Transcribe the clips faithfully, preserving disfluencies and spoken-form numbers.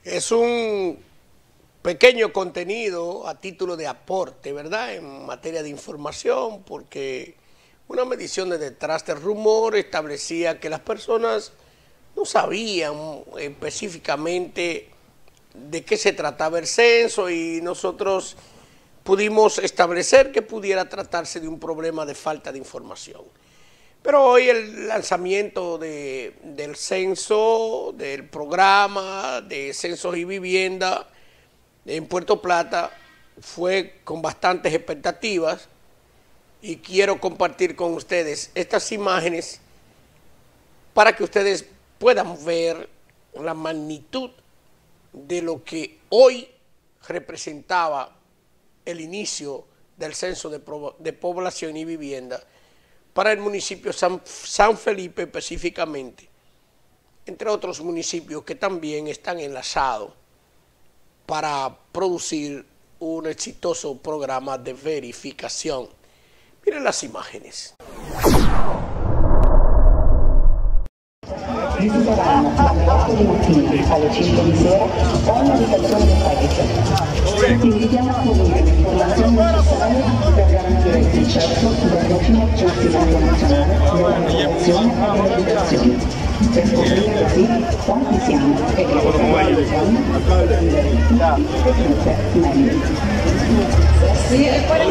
Es un pequeño contenido a título de aporte, ¿verdad?, en materia de información, porque una medición de detrás del rumor establecía que las personas no sabían específicamente de qué se trataba el censo y nosotros pudimos establecer que pudiera tratarse de un problema de falta de información. Pero hoy el lanzamiento de, del censo, del programa de censos y vivienda en Puerto Plata fue con bastantes expectativas y quiero compartir con ustedes estas imágenes para que ustedes puedan ver la magnitud de lo que hoy representaba el inicio del censo de, de población y vivienda para el municipio San, San Felipe específicamente, entre otros municipios que también están enlazados para producir un exitoso programa de verificación. Miren las imágenes. Visiteranno la notte di mattina alle cinque di sera ogni abitazione del paese. Ti invitiamo a fornire l'informazione necessaria per garantire il successo del prossimo censimento nazionale della popolazione e dell'abitazione, per scoprire così quanti siamo e che cosa siamo e meglio. Sì, e poi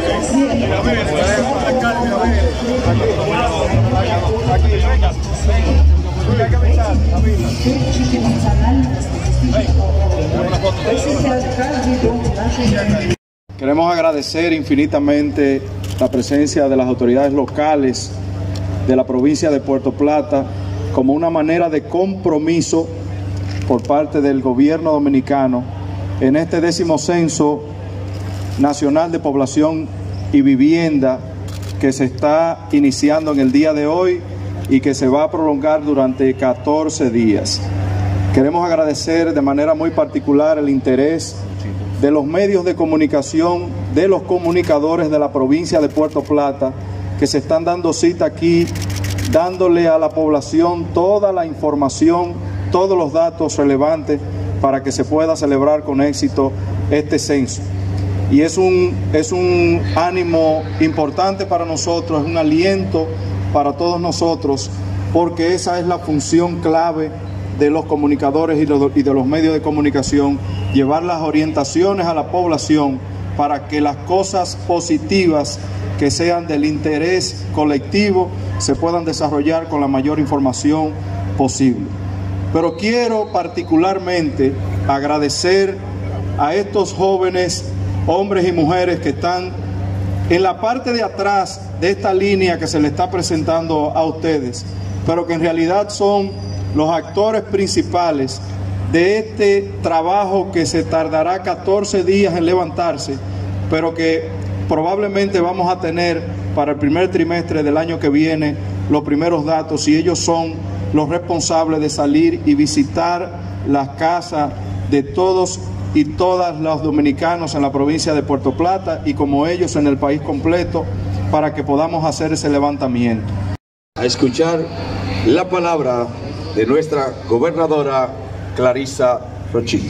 Queremos agradecer infinitamente la presencia de las autoridades locales de la provincia de Puerto Plata como una manera de compromiso por parte del gobierno dominicano en este décimo censo nacional de población y vivienda que se está iniciando en el día de hoy y que se va a prolongar durante catorce días. Queremos agradecer de manera muy particular el interés de los medios de comunicación, de los comunicadores de la provincia de Puerto Plata, que se están dando cita aquí, dándole a la población toda la información, todos los datos relevantes para que se pueda celebrar con éxito este censo. Y es un, es un ánimo importante para nosotros, es un aliento para todos nosotros, porque esa es la función clave de los comunicadores y de los medios de comunicación, llevar las orientaciones a la población para que las cosas positivas que sean del interés colectivo se puedan desarrollar con la mayor información posible. Pero quiero particularmente agradecer a estos jóvenes, hombres y mujeres que están en la parte de atrás de esta línea que se le está presentando a ustedes, pero que en realidad son los actores principales de este trabajo que se tardará catorce días en levantarse, pero que probablemente vamos a tener para el primer trimestre del año que viene los primeros datos, y ellos son los responsables de salir y visitar las casas de todos y todas los dominicanos en la provincia de Puerto Plata y como ellos en el país completo, para que podamos hacer ese levantamiento. A escuchar la palabra de nuestra gobernadora Clarissa Rochit.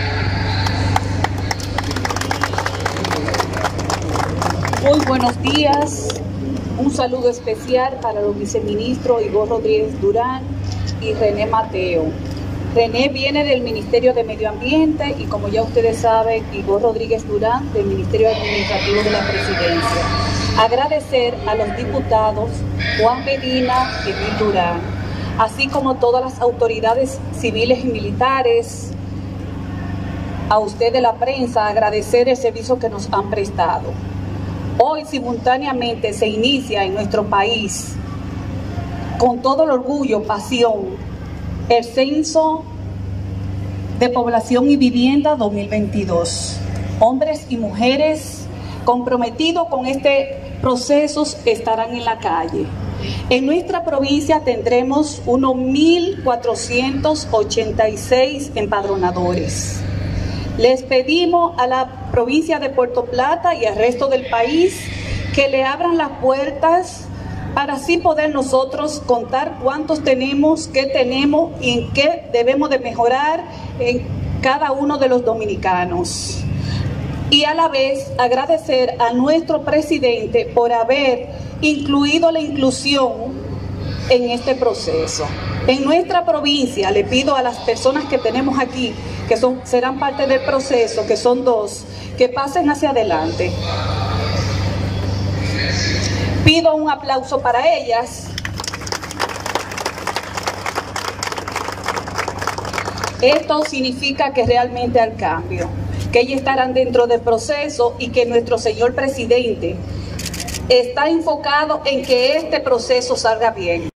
Muy buenos días, un saludo especial para los viceministros Igor Rodríguez Durán y René Mateo. René viene del Ministerio de Medio Ambiente y, como ya ustedes saben, Igor Rodríguez Durán del Ministerio Administrativo de la Presidencia. Agradecer a los diputados Juan Medina y Emil Durán, así como todas las autoridades civiles y militares, a usted de la prensa, agradecer el servicio que nos han prestado. Hoy simultáneamente se inicia en nuestro país, con todo el orgullo, pasión, el Censo de Población y Vivienda dos mil veintidós. Hombres y mujeres comprometidos con este proceso estarán en la calle. En nuestra provincia tendremos unos mil cuatrocientos ochenta y seis empadronadores. Les pedimos a la provincia de Puerto Plata y al resto del país que le abran las puertas para así poder nosotros contar cuántos tenemos, qué tenemos y en qué debemos de mejorar en cada uno de los dominicanos. Y a la vez agradecer a nuestro presidente por haber incluido la inclusión en este proceso. En nuestra provincia le pido a las personas que tenemos aquí, que son, serán parte del proceso, que son dos, que pasen hacia adelante. Pido un aplauso para ellas. Esto significa que realmente hay cambio, que ellas estarán dentro del proceso y que nuestro señor presidente está enfocado en que este proceso salga bien.